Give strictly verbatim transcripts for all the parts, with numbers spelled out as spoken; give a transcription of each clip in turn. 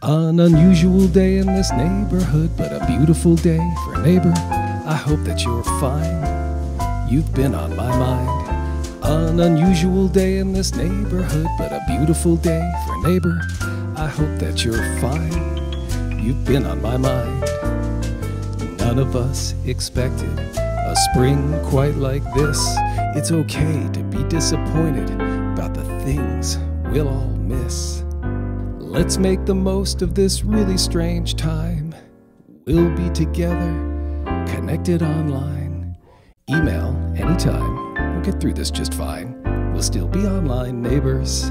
An unusual day in this neighborhood, but a beautiful day for neighbor. I hope that you're fine. You've been on my mind. An unusual day in this neighborhood, but a beautiful day for neighbor. I hope that you're fine. You've been on my mind. None of us expected a spring quite like this. It's okay to be disappointed about the things we'll all miss. Let's make the most of this really strange time. We'll be together, connected online. Email anytime. We'll get through this just fine. We'll still be online neighbors.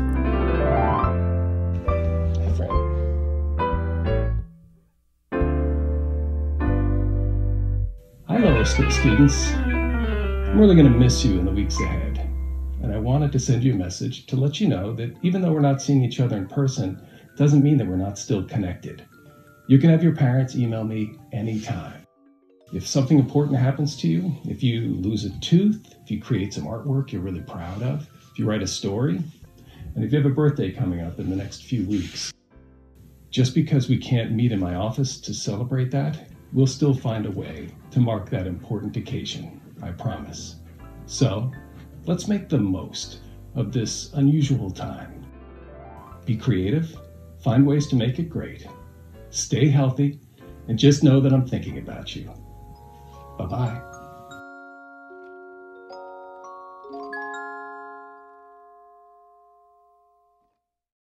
Hey, friend. Hi, lower school students. I'm really going to miss you in the weeks ahead. And I wanted to send you a message to let you know that even though we're not seeing each other in person, doesn't mean that we're not still connected. You can have your parents email me anytime. If something important happens to you, if you lose a tooth, if you create some artwork you're really proud of, if you write a story, and if you have a birthday coming up in the next few weeks, just because we can't meet in my office to celebrate that, we'll still find a way to mark that important occasion, I promise. So, let's make the most of this unusual time. Be creative. Find ways to make it great. Stay healthy, and just know that I'm thinking about you. Bye-bye.